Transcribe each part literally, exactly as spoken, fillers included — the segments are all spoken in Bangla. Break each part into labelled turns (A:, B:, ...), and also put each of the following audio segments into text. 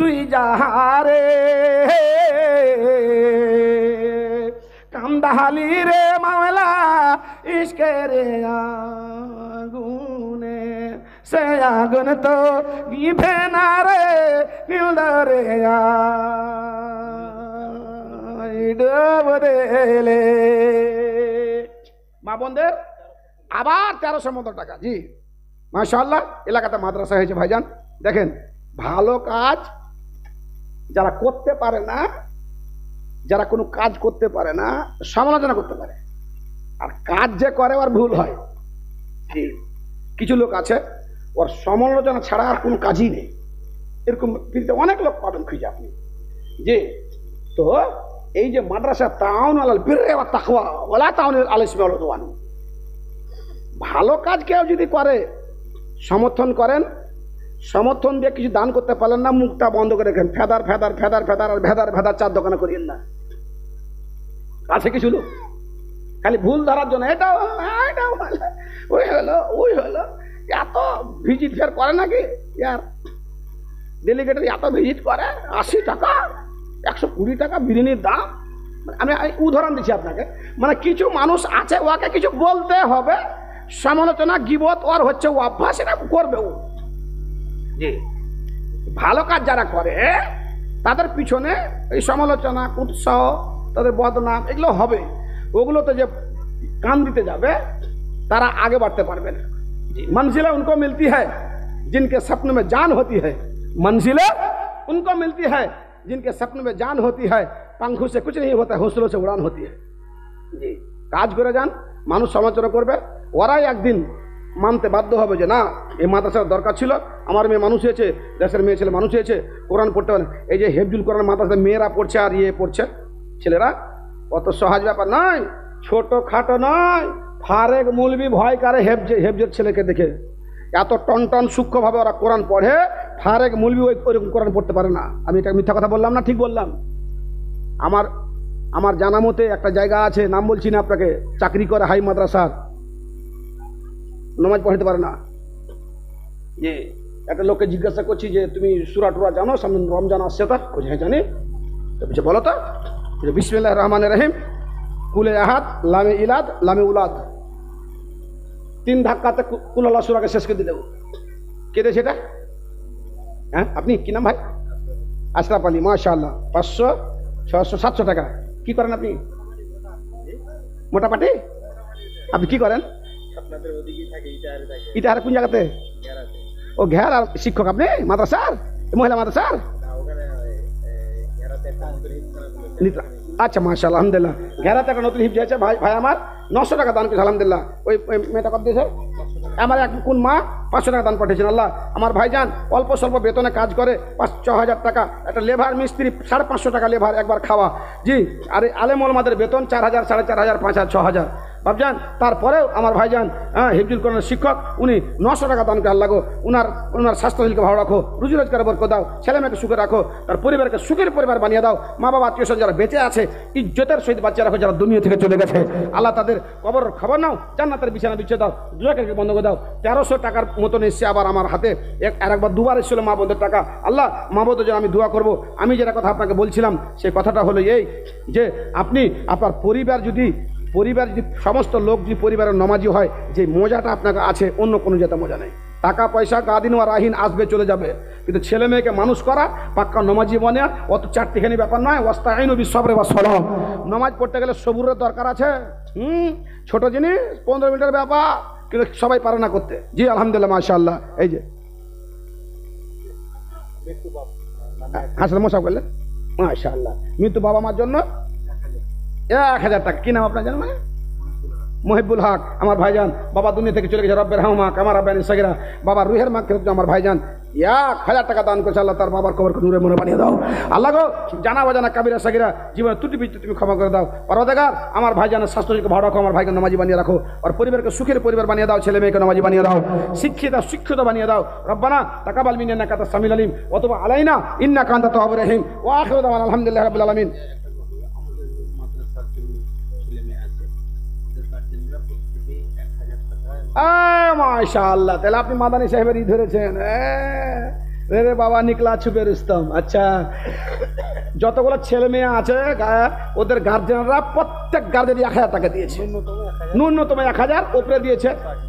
A: তুই যাহারে কান্দাহালি রে মাওলা ইশকের আগুনে সে আগুন তো নিভে না রে হিলদরে ডুবদেলে। মা বোনদের আবার তেরোশো মতো টাকা। জি মাশাআল্লাহ, এলাকাতে মাদ্রাসা হয়েছে ভাইজান। দেখেন ভালো কাজ যারা করতে পারে না, যারা কোনো কাজ করতে পারে না সমালোচনা করতে পারে, আর কাজ যে করে ওর ভুল হয়। জি কিছু লোক আছে ওর সমালোচনা ছাড়া আর কোনো কাজই নেই, এরকম পৃথিবীতে অনেক লোক পাবেন খুঁজে আপনি। জি তো এই যে মাদ্রাসা তাউন আলাল বিররি ওয়াত তাকওয়া ওয়ালা তাউন আলাল ইসমি ওয়াল উদওয়ান, ভালো কাজ কেউ যদি করে সমর্থন করেন, সমর্থন দিয়ে কিছু দান করতে পারলেন না, মুখটা বন্ধ করে রেখেন, ফেদার ফেদার ফেদার ফেদার আর ভেদার ভেদার চার দোকানে করিয়েন না। আছে কিছু লোক খালি ভুল ধরার জন্য এটাও এটাও ওই হলো ওই হলো, এত ভিজিট ফের করে নাকি ইয়ার ডেলিগেটের, এত ভিজিট করে, আশি টাকা একশো কুড়ি টাকা বিরিয়ানির দাম। আমি উদাহরণ দিচ্ছি আপনাকে, মানে কিছু মানুষ আছে ওকে কিছু বলতে হবে, সমালোচনা গিবত ওর হচ্ছে ও অভ্যাস, এটা করবে ও। জি ভালো কাজ যারা করে তাদের পিছনে এই সমালোচনা উৎসাহ তাদের বদনাম এগুলো হবে, ওগুলোতে যে কান দিতে যাবে তারা আগে बढ़ते পারবে না। জি मंजिलें उनको मिलती है जिनके सपन में जान होती है, मंजिलें उनको मिलती है जिनके सपन में जान होती है, पंखों से कुछ नहीं होता, हौसलों से उड़ान होती है। জি কাজ করে যান, মানুষ সমালোচনা করবে, ওরাই একদিন মানতে বাধ্য হবে যে না এই মাদ্রাসার দরকার ছিল, আমার মেয়ে মানুষ হয়েছে, দেশের মেয়ে ছেলে মানুষ হয়েছে, কোরআন পড়তে পারে। এই যে হেফজুল কোরআন মাদ্রাসায় মেয়েরা পড়ছে আর ইয়ে পড়ছে ছেলেরা, অত সহজ ব্যাপার নয়, ছোট খাটো নয়। ফারেক মৌলবি ভয় করে হেফজে হেফজের ছেলেকে দেখে, এত টন টন সূক্ষ্মভাবে ওরা কোরআন পড়ে, ফারেক মৌলবি ওই ওইরকম কোরআন পড়তে পারে না। আমি এটা মিথ্যা কথা বললাম না, ঠিক বললাম? আমার আমার জানা মতে একটা জায়গা আছে, নাম বলছি না আপনাকে, চাকরি করে হাই মাদ্রাসার, নামাজ পড়তে পারে না। যে একটা লোককে জিজ্ঞাসা করছি যে তুমি সূরা টুরা জানো, সামনে রমজান আসছে, তো বলছে হ্যাঁ জানি। তো বলছে বলো তো, বিসমিল্লাহির রহমানির রহিম, কুলে আহাদ, লামে ইলাদ, লামে উলাদ, তিন ধাক্কাতে কুল আল্লাহ সূরাকে শেষ করে দিয়ে দেবো। কে দেয় সেটা? হ্যাঁ আপনি কি নাম ভাই? আশরাফ আলী, মাশাআল্লাহ। পাঁচশো ছশো সাতশো টাকা। কি করেন আপনি? মোটাপাটি। আপনি কি করেন? ইটাহারে কোন জায়গাতে? ও ঘের। আর শিক্ষক আপনি মাদ্রাসার, মহিলা মাদ্রাসার? আচ্ছা মাশাআল্লাহ, আলহামদুলিল্লাহ। ঘেরাতে একটা নতুন হিফজ হয়েছে ভাই ভাই আমার, নশো টাকা দান করেছে, আলহামদুলিল্লাহ। ওই মেয়েটা কত দিয়েছে? আমার এক কোন মা পাঁচশো টাকা দান পাঠিয়েছেন। আল্লাহ আমার ভাইজান অল্প স্বল্প বেতনে কাজ করে, পাঁচ ছ হাজার টাকা, একটা লেবার মিস্ত্রি সাড়ে পাঁচশো টাকা লেবার একবার খাওয়া। জি আর আলেম ওলামাদের বেতন চার হাজার সাড়ে চার হাজার পাঁচ হাজার ছ হাজার ভাবজান। তারপরেও আমার ভাইজান হ্যাঁ হিফজুল কোরআনের শিক্ষক, উনি নশো টাকা দান করে। আল্লাহ গো উনার উনার স্বাস্থ্যশীলকে ভালো রাখো, রুজি রোজগার বরকত দাও, ছেলে মেয়েকে সুখে রাখো, তার পরিবারকে সুখের পরিবার বানিয়ে দাও। মা বাবা আত্মীয় স্বজন যারা বেঁচে আছে ইজ্জতের সহিত বাচ্চা রাখো, যারা দুনিয়া থেকে চলে গেছে আল্লাহ তাদের কবর খবর নাও, জান্নাতের বিছানা বিছিয়ে দাও, দুয়াকে বন্ধ করে দাও। তেরোশো টাকার মতন এসছে আবার আমার হাতে, এক আর একবার দুবার এসেছিল মা বোনদের টাকা। আল্লাহ মা বোনদের জন্য আমি দোয়া করবো। আমি যেটা কথা আপনাকে বলছিলাম সেই কথাটা হলো এই যে আপনি আপনার পরিবার যদি পরিবার যদি সমস্ত লোক যদি পরিবারের নমাজি হয়, যে মজাটা আপনাকে আছে অন্য কোনো যেটা মজা নেই। টাকা পয়সা গাদিন ও রাহিন আসবে চলে যাবে, কিন্তু ছেলে মেয়েকে মানুষ করা, পাক্কা নমাজি বনে অত চারটিখানি ব্যাপার নয়। ওয়াস্তাইনু বিসসবরি ওয়াস সালাহ, নমাজ পড়তে গেলে সবুরের দরকার আছে। হুম ছোট জিনিস, পনেরো মিনিটের ব্যাপার, কিন্তু সবাই পারে না করতে। জি আলহামদুলিল্লাহ মাশাআল্লাহ। এই যে হাসলে মশা করলেন মাশাআল্লাহ, মৃত্যু বাবা মার জন্য এক হাজার টাকা। কি নাম আপনার জানেন? মানে মহিবুল হক আমার ভাইজান, বাবা দুনিয়া থেকে চলে গেছে, রব্বের হামা কামার আব্বানি সাগিরা, বাবার রুহের মা খেতে আমার ভাইজান এক হাজার টাকা দান করেছে। আল্লাহ তার বাবার কবরকে নূরে মনে বানিয়ে দাও। আল্লাহ গো জানা বাজানা কাবিরা সাগিরা জীবনে ত্রুটি বিচ্যুতি তুমি ক্ষমা করে দাও। পরওয়ারদিগার আমার ভাইজানের স্বাস্থ্যকে ভালো রাখো, আমার ভাইকে নামাজি বানিয়ে রাখো, আর পরিবারকে সুখের পরিবার বানিয়ে দাও, ছেলে মেয়েকে নামাজি বানিয়ে দাও, শিক্ষিত শিক্ষিত বানিয়ে দাও। রব্বানা তাকাব্বাল মিন্না ইন্নাকা আনতাস সামিউল আলিম ওয়া তুব আলাইনা ইন্নাকা আনতাত তাওয়াবুর রহিম ওয়া আখিরু দাওয়ানা আলহামদুলিল্লাহি রাব্বিল আলামিন। মাশাআল্লাহ, তাহলে আপনি মাদানী সাহেবের ই ধরেছেন। রে বাবা নিকলা ছুপে রুস্তম। আচ্ছা, যতগুলো ছেলে মেয়ে আছে ওদের গার্জেনরা প্রত্যেক গার্জেন এক হাজার টাকা দিয়েছে, ন্যূনতম এক হাজার উপরে দিয়েছে।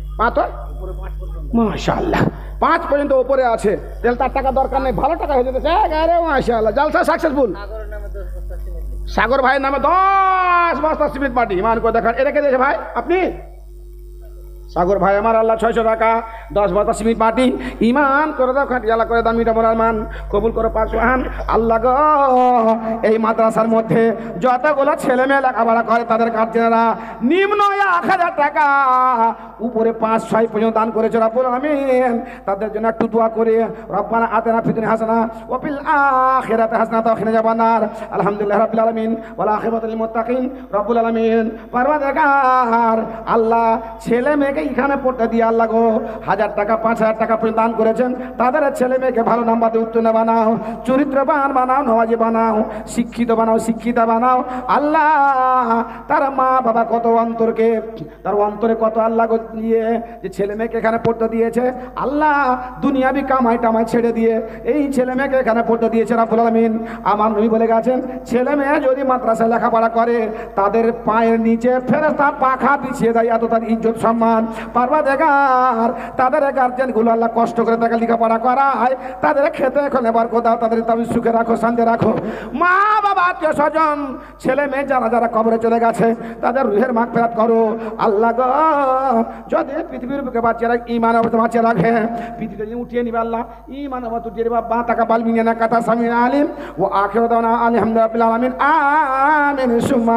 A: মাশাআল্লাহ, পাঁচ পর্যন্ত উপরে আছে, তাহলে তার টাকা দরকার নেই, ভালো টাকা হয়ে যেতেছে। মাশাআল্লাহ, জালসা সাকসেসফুল। সাগর ভাইয়ের নামে দশ বস্তা সিমেন্ট মাটি ইমান করে দেখান। এটা কে দিয়েছে ভাই? আপনি? সাগর ভাই আমার, আল্লাহ ছয়শো টাকা দশ বস্তা সিমেন্ট মাটি ইমান করে দাও, খাটি আল্লাহ করে দাও, মিটা মোরাল মান কবুল করো পাঁচ ওয়ান। আল্লাহ গো, এই মাদ্রাসার মধ্যে যতগুলো ছেলে মেয়ে লেখাপড়া করে তাদের গার্জেনেরা নিম্ন এক হাজার টাকা উপরে পাঁচ ছয় পর্যন্ত দান করেছে রব্বুল আমিন। তাদের জন্য একটু দোয়া করে, রব্বানা আতিনা ফিদ দুনিয়া হাসানা ওয়া ফিল আখিরাতি হাসানাতাও ওয়া কিনা আযাবান্নার। আলহামদুলিল্লাহি রাব্বিল আলামিন ওয়াল আখিরাতু লিল মুত্তাকিন রব্বুল আলামিন। পরওয়ারদিগার আল্লাহ ছেলে মেয়েকে এখানে পড়তে দিয়ে আল্লাহ গো হাজার টাকা পাঁচ হাজার টাকা পর্যন্ত দান করেছেন, তাদের ছেলে মেয়েকে ভালো নাম্বার দিয়ে উত্তীর্ণ বানাও, চরিত্রবান বানাও, নওয়াজি বানাও, শিক্ষিত বানাও, শিক্ষিতা বানাও। আল্লাহ তার মা বাবা কত অন্তরকে, তার অন্তরে কত আল্লাহ গো দিয়ে যে ছেলে মেয়েকে এখানে পড়তে দিয়েছে, আল্লাহ দুনিয়াবি কামাই টামাই ছেড়ে দিয়ে এই ছেলে মেয়েকে এখানে পড়তে দিয়েছে রব্বুল আলামিন। আমার নবী বলে গেছেন, ছেলে মেয়ে যদি মাদ্রাসায় লেখাপড়া করে তাদের পায়ের নিচে ফেরেশতা পাখা বিছিয়ে দেয়, এত তার ইজ্জত সম্মান। পরওয়ারদিগার তাদের গার্জেন গুলো আল্লাহ কষ্ট করে তাকে লেখাপড়া করায়, তাদের খেতে এখন এবার কোথাও তাদের তুমি সুখে রাখো, শান্তি রাখো। মা বাবা আত্মীয় স্বজন ছেলে মেয়ে যারা যারা কবরে চলে গেছে তাদের রুহের মাগফিরাত করো আল্লাহ গো। যদি পৃথিবীর বুকে বাঁচিয়ে রাখ, ইমান অবস্থা বাঁচিয়ে রাখে, পৃথিবীতে উঠিয়ে নিবে আল্লাহ, ইমান অবস্থা উঠিয়ে নিবে। বা টাকা বালমিনা না কাতা সামিন আলিম ও আখির দাওয়ানা আলহামদুলিল্লাহি রাব্বিল আলামিন। আমিন সুম্মা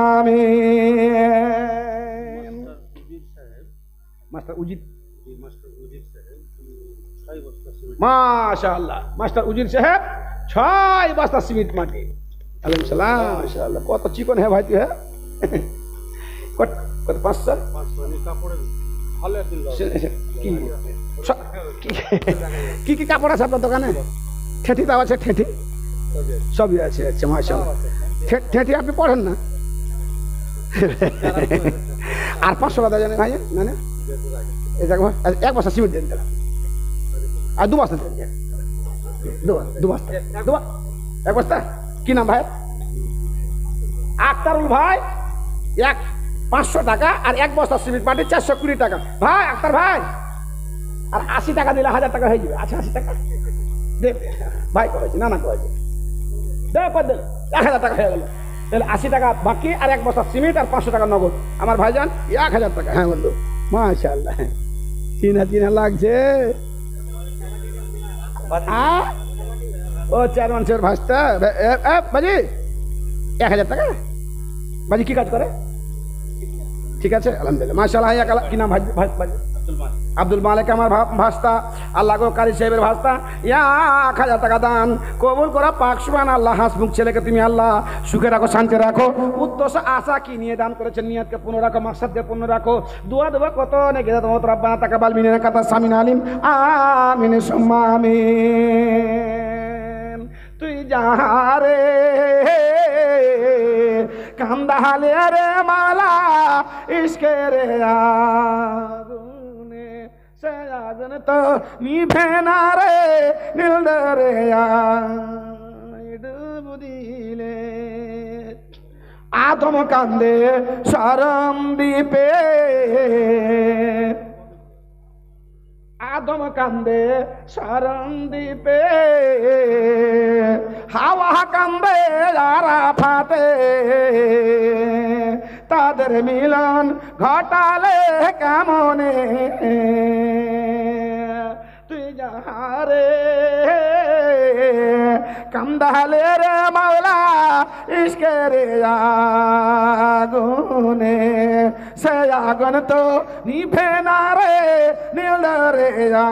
A: আমিন। মাস্টার উজির, মাশাআল্লাহ, মাস্টার উজির সাহেব ছয় বস্তা সিমেন্ট মাটি। আলহামদুলিল্লাহ, মাশাআল্লাহ, কত চিকন হে ভাই তুই। হ্যাঁ, কত কত পাঁচশো কি কি কাপড় আছে আপনার দোকানে? ঠেঁটি দাও আছে? ঠেঁটি সবই আছে। আচ্ছা মাশাআল্লাহ, ঠেঁটি আপনি পড়েন না? আর পাঁচশো টাকা জানেন ভাই? না না, এক বস্তা সিমেন্ট দেন তাহলে, আর দু বস্তা দেন, দু বস্তা এক বস্তা। কি নাম ভাই? আক্তারুল ভাই। এক পাঁচশো টাকা আর এক বস্তা সিমেন্ট মাটি চারশো কুড়ি টাকা ভাই। আক্তার ভাই, আর আশি টাকা দিলে হাজার টাকা হয়ে যাবে। আচ্ছা আশি টাকা দেখ ভাই করেছি, না না করেছি, দেখ দেন এক হাজার টাকা হয়ে গেল। তাহলে আশি টাকা বাকি আর এক বস্তা সিমেন্ট আর পাঁচশো টাকা নগদ। আমার ভাইজান এক হাজার টাকা। হ্যাঁ বললো, মাশাআল্লাহ, চিনা চিনা লাগছে। ও চার মানুষের ভাষটা বাজি এক হাজার টাকা। বাজি কি কাজ করে? ঠিক আছে, আলহামদুলিল্লাহ, মাশাআল্লাহ। কি নাম ভাই? আব্দুল মালিক আমার ভাস্তা। আল্লাহ গো কারি সাহেবের ভাস্তা, এক হাজার টাকা দান কবুল করা পাক সুবহান আল্লাহ। হাসবুক ছেলেকে তুমি আল্লাহ সুখে রাখো, শান্তি রাখো। উদ্দেশ্য আশা কি নিয়ে দান করেছেন, নিয়তকে পূর্ণ রাখো, মাকসাদকে পূর্ণ রাখো। দোয়া দেবো কত নাকি রব্বানা তাকাব্বাল মিন্না কাতা সামিন আলিম। আমিন সুম্মা আমিন। তুই যাহারে কান্দাহালে রে মালা ইশকের আগুনে, সে আগুন তো নিভে না রে নীল রে ডুব দিলে। আদম কান্দে শরম দ্বীপে, আদম কান্দে শরম দ্বীপে, হাওয়া কান্দে আরাফাতে। তাদের মিলন ঘটালে কেমনে, তুই যাহারে কান্দালে রে মাওলা ইশকের আগুনে, সে আগুন তো নিভে না রে নীল রে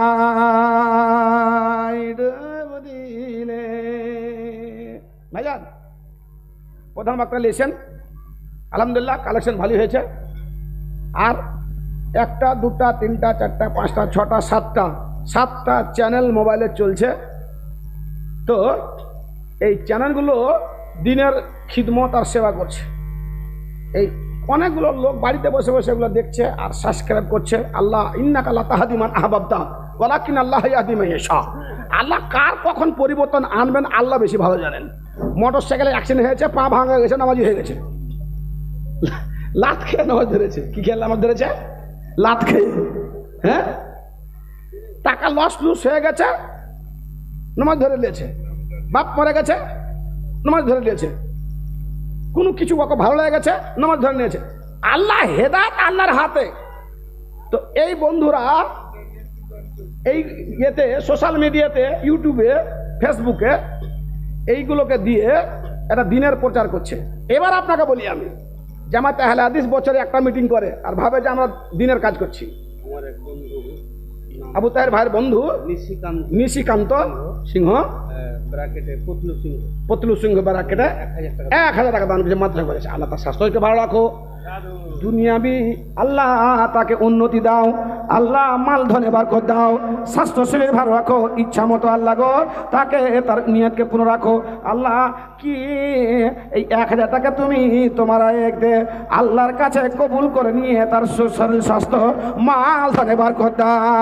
A: ডুব দিলে। ভাইজান প্রধান বক্তা লিখছেন, আলহামদুলিল্লাহ কালেকশন ভালো হয়েছে। আর একটা দুটা তিনটা চারটা পাঁচটা ছটা সাতটা সাতটা চ্যানেল মোবাইলে চলছে। তো এই চ্যানেলগুলো দিনের খিদমত আর সেবা করছে। এই অনেকগুলো লোক বাড়িতে বসে বসে এগুলো দেখছে আর সাবস্ক্রাইব করছে। আল্লাহ ইন্নাকা লা তাহদি মান আহবাবতা ওয়ালাকিন আল্লাহ ইয়াহদি মান ইয়াশা। আল্লাহ কার কখন পরিবর্তন আনবেন আল্লাহ বেশি ভালো জানেন। মোটর সাইকেলে অ্যাক্সিডেন্ট হয়েছে, পা ভাঙা গেছে, নামাজি হয়ে গেছে, লাত খেয়ে নামাজ ধরেছে। কি খেয়ে নামাজ ধরেছে? লাত খেয়ে। হ্যাঁ, টাকা লস লুস হয়ে গেছে, নামাজ ধরে নিয়েছে। বাপ মরে গেছে, নামাজ ধরে নিয়েছে। কোনো কিছু ওকে ভালো লেগে গেছে, নামাজ ধরে নিয়েছে। আল্লাহ হেদায়েত আল্লাহর হাতে। তো এই বন্ধুরা এই ইয়েতে সোশ্যাল মিডিয়াতে, ইউটিউবে, ফেসবুকে এইগুলোকে দিয়ে একটা দিনের প্রচার করছে। এবার আপনাকে বলি আমি, জামাতে আহলে হাদিস বছরে একটা মিটিং করে আর ভাবে যে আমরা দিনের কাজ করছি।
B: আমার এক বন্ধু
A: আবু তাহের ভাইয়ের বন্ধু
B: নিশিকান্ত
A: নিশিকান্ত সিংহ,
B: ব্র্যাকেটে পতলু সিংহ,
A: পতলু সিংহ ব্রাকেটে
B: এক হাজার টাকা
A: এক হাজার টাকা দান করেছে, মাত্রা করেছে। আল্লাহ তার স্বাস্থ্যকে ভালো রাখো, দুনিয়াবি আল্লাহ তাকে উন্নতি দাও, আল্লাহ মাল ধনে বারকত দাও, স্বাস্থ্য শরীর ভালো রাখো, ইচ্ছা মতো আল্লাহ গো তাকে তার নিয়তকে পুনঃ রাখো। আল্লাহ কি এই এক হাজার টাকা তুমি তোমার এক দে আল্লাহর কাছে কবুল করে নিয়ে তার শরীর স্বাস্থ্য মাল ধনে বারকত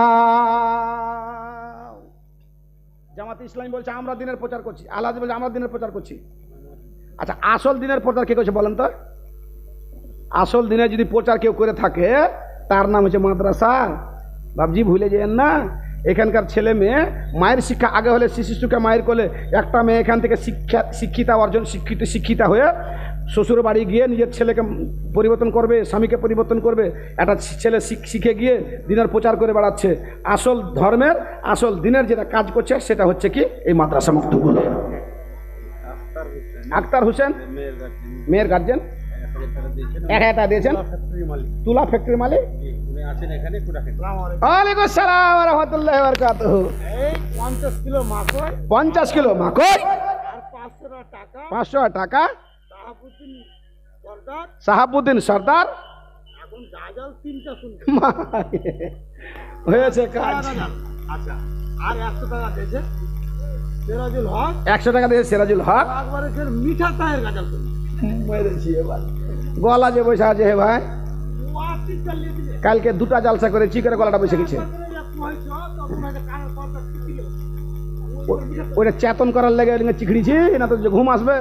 A: দাও। জামাত ইসলামী বলছে আমরা দিনের প্রচার করছি, আল্লাহ বলছে আমরা দিনের প্রচার করছি। আচ্ছা, আসল দিনের প্রচার কে করছে বলেন তো? আসল দিনে যদি প্রচার কেউ করে থাকে তার নাম হচ্ছে মাদ্রাসা। বাবজি ভুলে যেন না, এখানকার ছেলে মেয়ে মায়ের শিক্ষা আগে হলে শিশু শিক্ষা মায়ের কোলে। একটা মেয়ে এখান থেকে শিক্ষা শিক্ষিতা অর্জন শিক্ষিত শিক্ষিতা হয়ে শ্বশুর বাড়ি গিয়ে নিজের ছেলেকে পরিবর্তন করবে, স্বামীকে পরিবর্তন করবে। একটা ছেলে শিখে গিয়ে দিনের প্রচার করে বেড়াচ্ছে। আসল ধর্মের আসল দিনের যেটা কাজ করছে সেটা হচ্ছে কি এই মাদ্রাসা মুক্তগুলো। আক্তার হোসেন মেয়ের গার্জেন এক হাজার টাকা দিয়েছেন, তুলা ফ্যাক্টরি মালিক। ওয়ালাইকুম আসসালাম ওয়া রাহমাতুল্লাহি ওয়া বারাকাতুহু।
B: পঞ্চাশ কিলো মাকড়,
A: পঞ্চাশ কিলো মাকড়
B: আর পাঁচশো টাকা
A: পাঁচশো টাকা
B: শাহাবুদ্দিন সর্দার,
A: শাহাবুদ্দিন সর্দার।
B: এখন গাজাল তিনটা শুনছে
A: হয়েছে কাজ।
B: আচ্ছা, আর একশো টাকা দিয়েছে সিরাজুল হক,
A: একশো টাকা দিয়েছে সিরাজুল হক।
B: একবারে সে মিঠা চায়ের গাজাল শুনছে।
A: মেরেছি এবার গলা যে বসে আছে হে ভাই, কালকে দুটা জালসা করে চিকের গলাটা বসে গেছে। ওটা চেতন করার লেগে চিকড়িছি না তো ঘুম আসবে।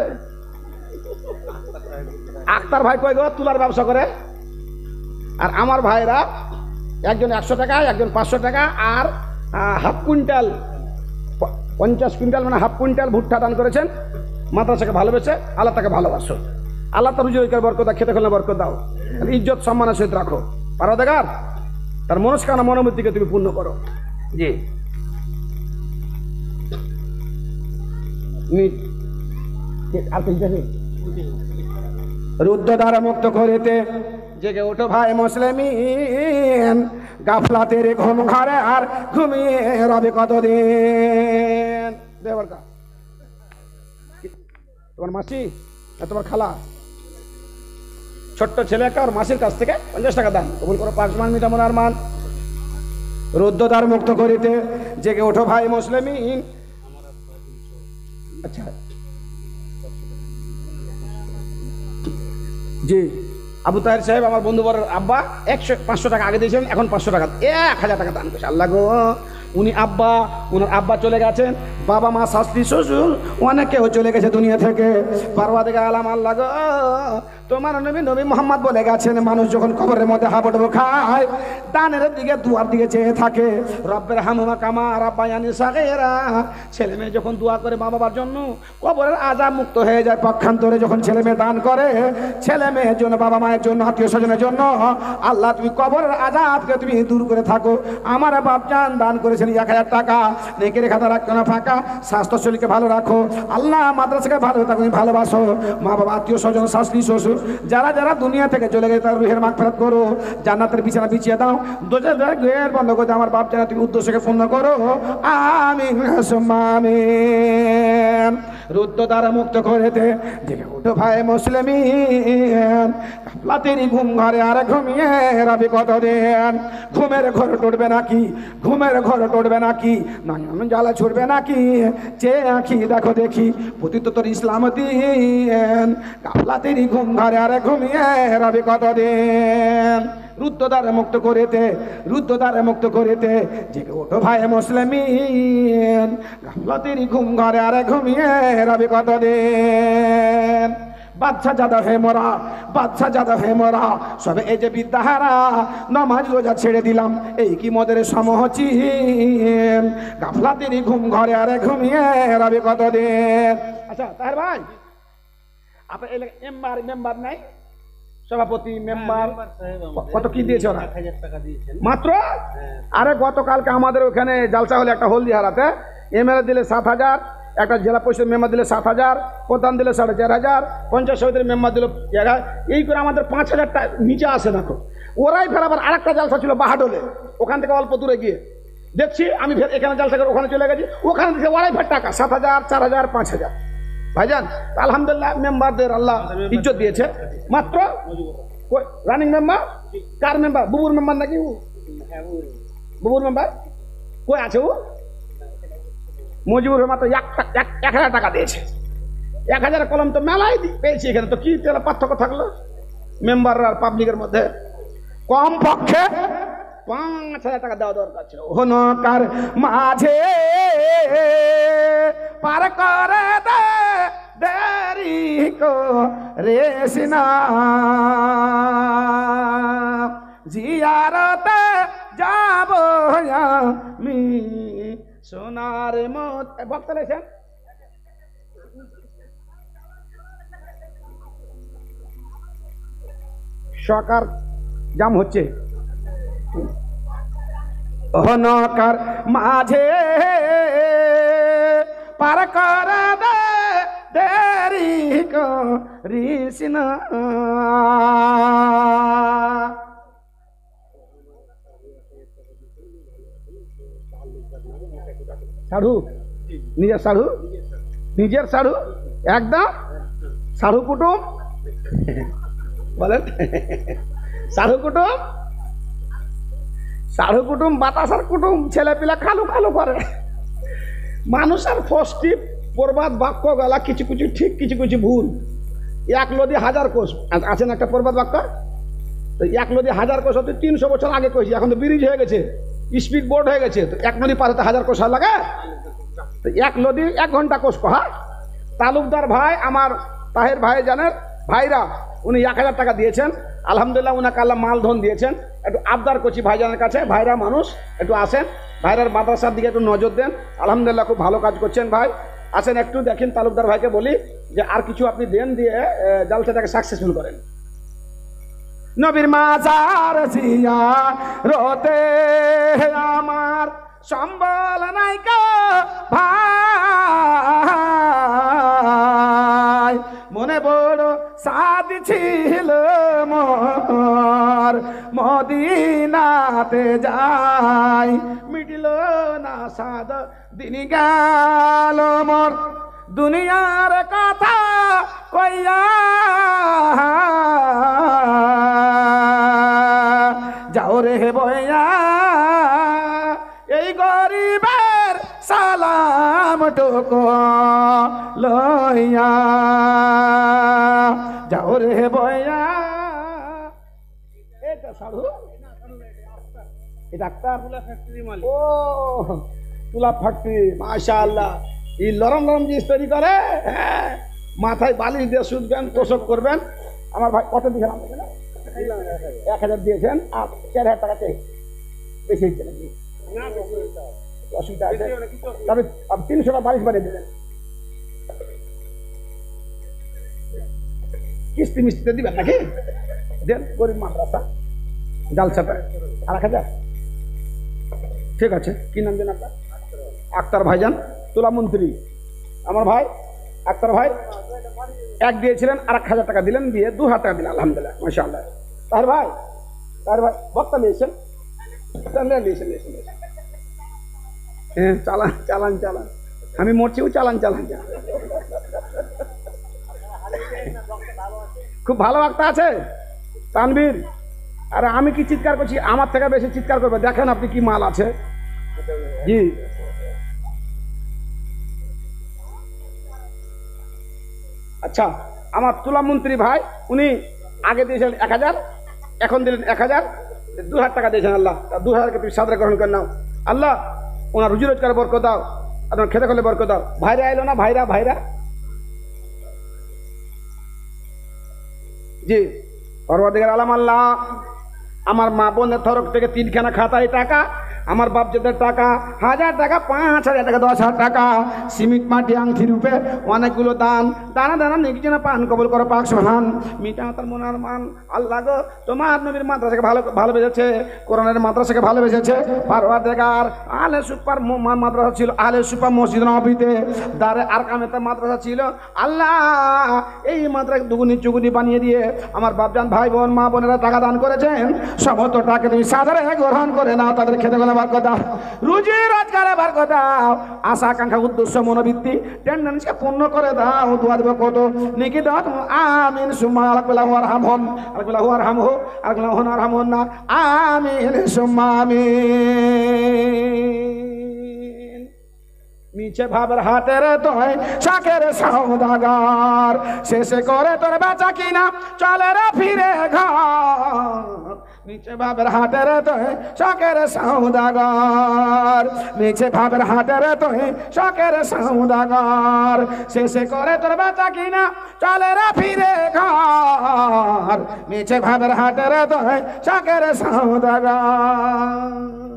A: আক্তার ভাই কয় গো তুলার ব্যবসা করে, আর আমার ভাইরা একজন একশো টাকা, একজন পাঁচশো টাকা, আর হাফ কুইন্টাল পঞ্চাশ কুইন্টাল মানে হাফ কুইন্টাল ভুট্টা দান করেছেন। মাদ্রাসাকে ভালোবেসে আল্লাহ তাকে ভালোবাসো, আল্লাহ তার রুজির বরকত দাও, খেতে খেলে বরকত দাও, ইজ্জত সম্মানের সহিত রাখো। পারো দেখার তার মনস্কামনা মনোবৃত্তিকে তুমি পূর্ণ করো। জি রুদ্ধদ্বার মুক্ত করিতে জেগে ওঠো ভাই মুসলিমিন, গাফলাতের ঘুম ঘরে আর ঘুমিয়ে রবে কতদিন। দেবার কা তোমার মাসি না তোমার খালা, ছোট্ট ছেলে একটা ওর মাসির কাছ থেকে পঞ্চাশ টাকা দান কবুল করো। পাঁচ মান মিটা মনার মান রুদ্ধদ্বার মুক্ত করিতে জেগে ওঠো ভাই মুসলিমিন। আচ্ছা জি আবু তাহের সাহেব আমার বন্ধু বড় আব্বা একশো পাঁচশো টাকা আগে দিয়েছিলেন, এখন পাঁচশো টাকা এক হাজার টাকা দান করছে। আল্লাহ গো উনি আব্বা, উনার আব্বা চলে গেছেন, বাবা মা শাস্তি শ্বশুর অনেকেও চলে গেছে দুনিয়া থেকে। পারওয়া থেকে আলাম আল্লাহ গো তোমার নবী নবী মোহাম্মদ বলে গেছেন, মানুষ যখন কবরের মধ্যে হাবুডুবু খায় ডানের দিকে দুয়ার দিকে চেয়ে থাকে, রব্বের হামুমা কামা রাব্বায়ানি সাগীরা। ছেলে মেয়ে যখন দোয়া করে মা বাবার জন্য কবরের আযাব মুক্ত হয়ে যায়। পক্ষান্তরে যখন ছেলে মেয়ে দান করে ছেলে মেয়ের জন্য, বাবা মায়ের জন্য, আত্মীয় স্বজনের জন্য, আল্লাহ তুমি কবরের আযাবকে তুমি দূর করে থাকো। আমার বাপজান দান করেছেন এক হাজার টাকা, নেকের খাতা রাখো না ফাঁকা, স্বাস্থ্য শরীরকে ভালো রাখো। আল্লাহ মাদ্রাসাকে ভালো থাকো, ভালোবাসো। মা বাবা, আত্মীয় স্বজন, শাশুড়ি শ্বশুর যারা যারা দুনিয়া থেকে চলে গেছে তার রুহের মাগফিরাত করো, জান্নাতের বিছানা বিছিয়ে দাও, দোজাখের গেট বন্ধ করে দাও। আমার বাপ জানা তুমি উদ্দেশ্যকে পূর্ণ করো, আমিন সুম্মা আমিন। রুদ্ধদ্বার মুক্ত করেতে জেগে উঠো ভাই মুসলিমিন, গাফলাতেরই ঘুম ঘরে আর ঘুমিয়ে রবি কত দিন। ঘুমের ঘর টুটবে নাকি, ঘুমের ঘর টুটবে নাকি, নয়ন জ্বালা ছুটবে নাকি, চেয়ে আঁখি দেখো দেখি পতিত তোর ইসলাম দিন। গাফলাতেরই ঘুম ঘরে আর ঘুমিয়ে রবি কত দিন। রুদ্ধদ্বার মুক্ত করেতে, রুদ্ধদ্বার মুক্ত করেতে জেগে ওঠো ভাই মুসলিমিন, গাফলাতেরই ঘুম ঘরে আর ঘুমিয়ে রবি কত দিন। বাচ্চা জাদা হে মোরা, বাচ্চা জাদা হে মোরা, সবে এই যে বিদ্যাহারা, নামাজ রোজা ছেড়ে দিলাম, এই কি মদের সমহচিন। গাফলাতেরই ঘুম ঘরে আর ঘুমিয়ে রবি কত দিন। আচ্ছা তাহের ভাই, আপনার এলাকায় মেম্বার মেম্বার নাই, সভাপতি মেম্বার কত কি দিয়েছে ওরা? মাত্র? আরে গতকালকে আমাদের ওখানে জালসা হলে একটা হলদিহারাতে, এমএলএ দিলে সাত হাজার, একটা জেলা পরিষদ মেম্বার দিলে সাত হাজার, প্রধান দিলে সাড়ে চার হাজার, পঞ্চায়েত সমিতির মেম্বার দিল এগারো, এই করে আমাদের পাঁচ হাজারটা নিচে আসে না তো। ওরাই ফের আবার আর একটা জালসা ছিল বাহাডোলে, ওখান থেকে অল্প দূরে গিয়ে দেখছি আমি ফের এখানে জালসা করে ওখানে চলে গেছি, ওখানে থেকে ওরাই ফের টাকা সাত হাজার, চার হাজার, পাঁচ হাজার। ভাইজান আলহামদুলিল্লাহ মেম্বারদের আল্লাহ ইজ্জত দিয়েছে। মাত্র রানিং মেম্বার, কার মেম্বার? বুবুর মেম্বার নাকি? বুবুর মেম্বার কই আছে? ও মজিবুর মাত্র এক হাজার টাকা দিয়েছে। এক হাজার কলম তো মেলাই পেয়েছি এখানে, তো কি পার্থক্য থাকলো মেম্বার আর পাবলিকের মধ্যে? কম পক্ষে পাঁচ হাজার টাকা দেওয়া দরকার ছিল। হনকার মাঝে পার করে দে দেরি করেছিনা, জিয়ারতে যাব আমি সোনার মত। বক্তা লেছেন সরকার জাম হচ্ছে। হনকার মাঝে পার করে দে দেরি করিসনা, সাধু নিজের সাধু, নিজের সাধু একদম সাধু কুটুম বলেন, সাধু কুটুম, সাধু কুটুম বাতাসার কুটুম, ছেলে পিলা খালু খালু করে। মানুষের ফষ্টি প্রবাদ বাক্য গলা কিছু কিছু ঠিক, কিছু কিছু ভুল। এক নদী হাজার কোষ আছে না একটা প্রবাদ বাক্য, তো এক নদী হাজার কোষ হচ্ছে তিনশো বছর আগে কইছি, এখন তো ব্রিজ হয়ে গেছে, স্পিড বোর্ড হয়ে গেছে, তো এক নদী পার হতে হাজার কোষ লাগে, তো এক নদী এক ঘন্টা কোষ কহা। তালুকদার ভাই আমার তাহের ভাই জানের ভাইরা উনি এক হাজার টাকা দিয়েছেন, আলহামদুলিল্লাহ উনাকে আল্লাহ মালধন দিয়েছেন। একটু আবদার করছি ভাইজানের কাছে, ভাইরা মানুষ একটু আসেন, ভাইরার মাদ্রাসার দিকে একটু নজর দেন, আলহামদুলিল্লাহ খুব ভালো কাজ করছেন ভাই, আসেন একটু দেখেন। তালুকদার ভাইকে বলি যে আর কিছু আপনি দেন, দিয়ে জালসাটাকে সাকসেসফুল করেন। নবীর মাজার জিয়ারতে আমার সম্বল নাইকা ভাই, মনে বড় সাদ ছিল মোর মদিনাতে যাই, মিটিল না সাদ দিন গেল মোর দুনিয়ার কথা কইয়া, যাও রে বইয়া এই গরিবের সালাম টুকু লইয়া, যাও রে বইয়া। এটা সাধু, এই ডাক্তার ও তুলা ফ্যাক্টরি, মাশাআল্লাহ। এই লরম লরম জিনিস তৈরি করে, হ্যাঁ মাথায় বালিশ দিয়ে শুধবেন, তোষক করবেন। আমার ভাই কত দিয়েছেন? এক হাজার দিয়েছেন আর চার হাজার টাকা চেয়ে বেশি হচ্ছে নাকি? অসুবিধা আছে, তবে আপনি তিনশো টাকা বালিশ বানিয়ে দেবেন, কিস্তি মিস্তিতে দিবেন নাকি? দেন গরিব মাদ্রাসা জালসাটা আর এক হাজার, ঠিক আছে। কি নাম দেন আপনার? আক্তার ভাইজান, তুলা মন্ত্রী আমার ভাই আক্তার ভাই, এক দিয়েছিলেন আর এক হাজার টাকা দিলেন, দিয়ে দু হাজার টাকা দিলেন, আলহামদুলিল্লাহ মাশাআল্লাহ। তার ভাই, তার ভাই বক্তা নিয়েছেন, নিয়েছেন নিয়েছেন হ্যাঁ, চালান চালান চালান, আমি মরছিও চালান চালান চালান। খুব ভালো বক্তা আছে তানবীর। আরে আমি কি চিৎকার করছি, আমার থেকে বেশি চিৎকার করবে, দেখেন আপনি কি মাল আছে। জি আচ্ছা, আমার তুলা মন্ত্রী ভাই উনি আগে দিয়েছেন এক হাজার, এখন দিলেন এক হাজার, দু হাজার টাকা দিয়েছেন। আল্লাহ দু হাজারকে তুমি সাদরে গ্রহণ করে নাও। আল্লাহ ওনার রুজি রোজগার বরকত দাও, আপনার খেতে খেলে বরকত দাও। ভাইরা এলো না, ভাইরা ভাইরা জি পরওয়ারদিগার আলম আল্লাহ আমার মা বোনের তরফ থেকে তিনখানা খাতায় টাকা, আমার বাপজাদের টাকা হাজার টাকা, পাঁচ হাজার টাকা, দশ হাজার টাকা, সিমিট মাটি আংটি রূপে অনেকগুলো দান, দানা দানা নেকি যেন পান কবল করো পাক সোহান মিটা তার মনার মান। আল্লাহ গো তোমার নবীর মাদ্রাসাকে ভালো ভালোবেসেছে, কোরআনের মাদ্রাসাকে ভালোবেসেছে। পরওয়ারদিগার আলে সুপার মাদ্রাসা ছিল, আলে সুপার মসজিদ নববীতে দারে আরকামেতে মাদ্রাসা ছিল। আল্লাহ এই মাদ্রাসা দুগুনি চুগুনি বানিয়ে দিয়ে আমার বাপজান ভাই বোন মা বোনেরা টাকা দান করেছেন, সমস্ত টাকা তুমি সাদরে গ্রহণ করে নাও, তাদের খেতে গেলে বরকত দাও, রুজি রোজগারে বরকত দাও, আশা আকাঙ্ক্ষা উদ্দেশ্য মনোবৃত্তি টেন্ডেন্সিকে পূর্ণ করে দাও। দোয়া দেবে কত নেকি দাও তুমি। আমিন সুম্মা আলাকুল্লাহু আরহামহুন আলাকুল্লাহু আরহামহু আলাকুল্লাহু আরহামহুন না আমিন সুম্মা আমিন। মিছে ভাবের হাটের তোয় শাকের সওদাগার, শেষে করে তোর বেচা কিনা চলে রে ফিরে ঘর। মিছে ভাবের হাটের তোয় শাকের সওদাগার, মিছে ভাবের হাটের তোয় শাকের সওদাগার, শেষে করে তোর বেচা কিনা চলে রে ফিরে ঘর। মিছে ভাবের হাটের তোয় শাকের সওদাগার।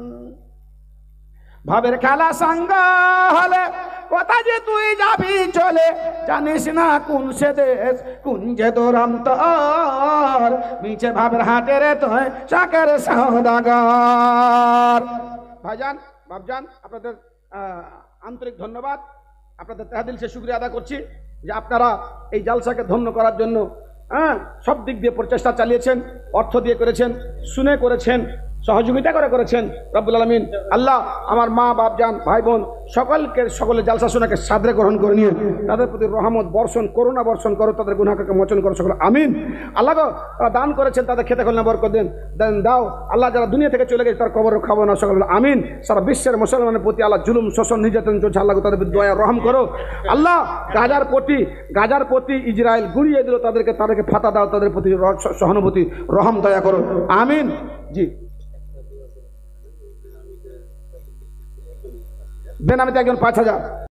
A: ভাবের খেলা সঙ্গ হলে কথা যে তুই যাবি চলে, জানিস না কোন সে দেশ কোন যে তোর অন্তর। মিছে ভাবের হাটের তোয় শাকের সওদাগার। ভাইজান বাপজান আপনাদের আন্তরিক ধন্যবাদ, আপনাদের তহদিল সে শুকরিয়া আদা করছি যে আপনারা এই জালসাকে ধন্য করার জন্য হ্যাঁ সব দিক দিয়ে প্রচেষ্টা চালিয়েছেন, অর্থ দিয়ে করেছেন, শুনে করেছেন, সহযোগিতা করে করেছেন। রব্বুল আলামিন আল্লাহ আমার মা বাপজান ভাই বোন সকলকে সকলের জালসা শোনাকে সাদরে গ্রহণ করে নিয়ে তাদের প্রতি রহমত বর্ষণ করুণা বর্ষণ করো, তাদের গুনাহকে মোচন করো সকল আমিন। আল্লাহ গো তারা দান করেছেন তাদের খেতে খোলনা বরকত দেন দেন দাও। আল্লাহ যারা দুনিয়া থেকে চলে গেছে তার কবর খাবো না সকল আমিন। সারা বিশ্বের মুসলমানের প্রতি আল্লাহ জুলুম শোষণ নির্যাতন চলছে, আল্লাহ তাদের দয়া রহম করো। আল্লাহ গাজার প্রতি গাজার প্রতি ইসরায়েল গুড়িয়ে দিল, তাদেরকে তাদেরকে ফাতা দাও, তাদের প্রতি সহানুভূতি রহম দয়া করো আমিন। জি বেনামিতে একজন পাঁচ হাজার।